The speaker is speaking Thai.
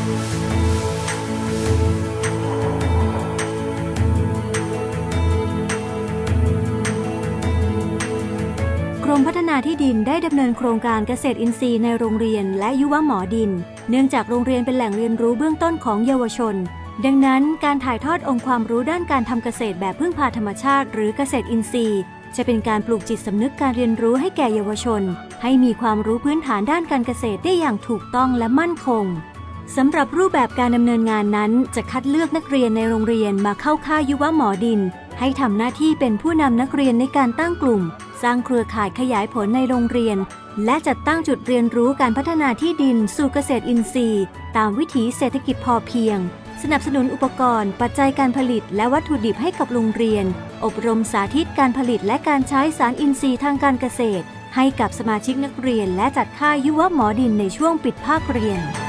กรมพัฒนาที่ดินได้ดำเนินโครงการเกษตรอินทรีย์ในโรงเรียนและยุวหมอดินเนื่องจากโรงเรียนเป็นแหล่งเรียนรู้เบื้องต้นของเยาวชนดังนั้นการถ่ายทอดองค์ความรู้ด้านการทำเกษตรแบบพึ่งพาธรรมชาติหรือเกษตรอินทรีย์จะเป็นการปลูกจิตสำนึกการเรียนรู้ให้แก่เยาวชนให้มีความรู้พื้นฐานด้านการเกษตรได้อย่างถูกต้องและมั่นคงสำหรับรูปแบบการดำเนินงานนั้นจะคัดเลือกนักเรียนในโรงเรียนมาเข้าค่ายยุวหมอดินให้ทำหน้าที่เป็นผู้นำนักเรียนในการตั้งกลุ่มสร้างเครือข่ายขยายผลในโรงเรียนและจัดตั้งจุดเรียนรู้การพัฒนาที่ดินสู่เกษตรอินทรีย์ตามวิถีเศรษฐกิจพอเพียงสนับสนุนอุปกรณ์ปัจจัยการผลิตและวัตถุดิบให้กับโรงเรียนอบรมสาธิตการผลิตและการใช้สารอินทรีย์ทางการเกษตรให้กับสมาชิกนักเรียนและจัดค่ายยุวหมอดินในช่วงปิดภาคเรียน